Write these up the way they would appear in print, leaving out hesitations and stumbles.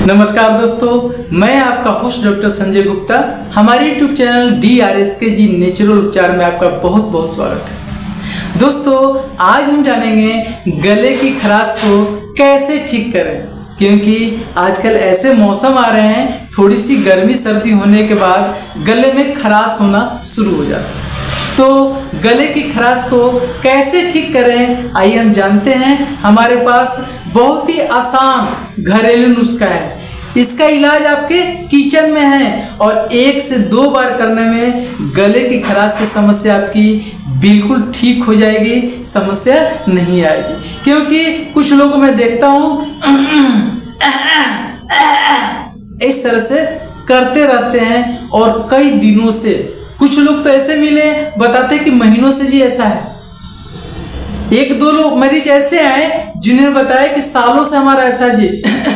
नमस्कार दोस्तों, मैं आपका होस्ट डॉक्टर संजय गुप्ता। हमारे यूट्यूब चैनल DRSKG नेचुरल उपचार में आपका बहुत बहुत स्वागत है। दोस्तों, आज हम जानेंगे गले की खराश को कैसे ठीक करें, क्योंकि आजकल ऐसे मौसम आ रहे हैं, थोड़ी सी गर्मी सर्दी होने के बाद गले में खराश होना शुरू हो जाता है। तो गले की खराश को कैसे ठीक करें, आइए हम जानते हैं। हमारे पास बहुत ही आसान घरेलू नुस्खा है। इसका इलाज आपके किचन में है और 1 से 2 बार करने में गले की खराश की समस्या आपकी बिल्कुल ठीक हो जाएगी, समस्या नहीं आएगी। क्योंकि कुछ लोगों में देखता हूँ इस तरह से करते रहते हैं और कई दिनों से। कुछ लोग तो ऐसे मिले बताते कि महीनों से जी ऐसा है। 1-2 लोग मरीज ऐसे आए जिन्हें बताया कि सालों से हमारा ऐसा जी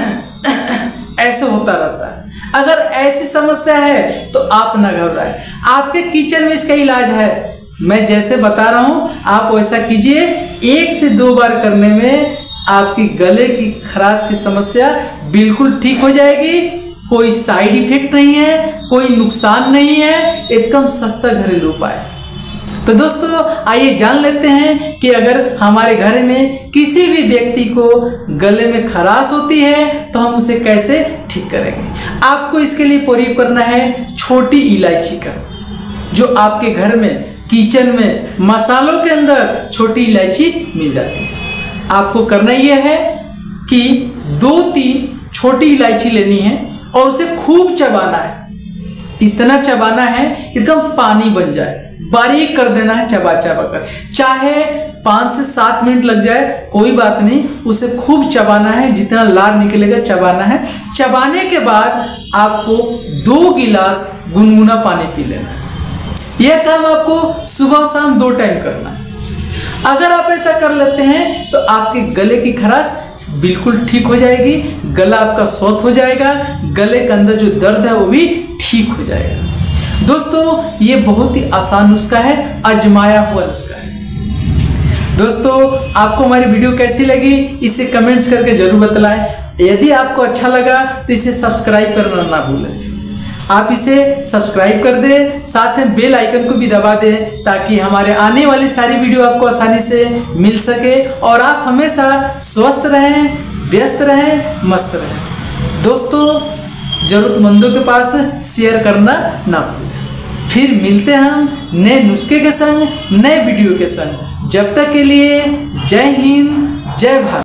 ऐसे होता रहता है। अगर ऐसी समस्या है तो आप ना घबराएं, आपके किचन में इसका इलाज है। मैं जैसे बता रहा हूं आप वैसा कीजिए। 1 से 2 बार करने में आपकी गले की खराश की समस्या बिल्कुल ठीक हो जाएगी। कोई साइड इफेक्ट नहीं है, कोई नुकसान नहीं है, एकदम सस्ता घरेलू उपाय। तो दोस्तों, आइए जान लेते हैं कि अगर हमारे घर में किसी भी व्यक्ति को गले में खराश होती है तो हम उसे कैसे ठीक करेंगे। आपको इसके लिए प्रयोग करना है छोटी इलायची का, जो आपके घर में किचन में मसालों के अंदर छोटी इलायची मिल जाती है। आपको करना यह है कि 2-3 छोटी इलायची लेनी है और उसे खूब चबाना है। इतना चबाना है एकदम पानी बन जाए, बारीक कर देना है चबा चबा कर। चाहे 5 से 7 मिनट लग जाए, कोई बात नहीं, उसे खूब चबाना है। जितना लार निकलेगा चबाना है। चबाने के बाद आपको 2 गिलास गुनगुना पानी पी लेना है। यह काम आपको सुबह शाम 2 टाइम करना है। अगर आप ऐसा कर लेते हैं तो आपके गले की खराश बिल्कुल ठीक हो जाएगी, गला आपका स्वस्थ हो जाएगा, गले के अंदर जो दर्द है वो भी ठीक हो जाएगा। दोस्तों, ये बहुत ही आसान नुस्खा है, आजमाया हुआ नुस्खा है। दोस्तों, आपको हमारी वीडियो कैसी लगी इसे कमेंट्स करके जरूर बतलाएं। यदि आपको अच्छा लगा तो इसे सब्सक्राइब करना ना भूलें। आप इसे सब्सक्राइब कर दें, साथ में बेल आइकन को भी दबा दें, ताकि हमारे आने वाली सारी वीडियो आपको आसानी से मिल सके और आप हमेशा स्वस्थ रहें, व्यस्त रहें, मस्त रहें। दोस्तों, जरूरतमंदों के पास शेयर करना ना भूलें। फिर मिलते हैं हम नए नुस्खे के संग, नए वीडियो के संग। जब तक के लिए जय हिंद, जय भारत।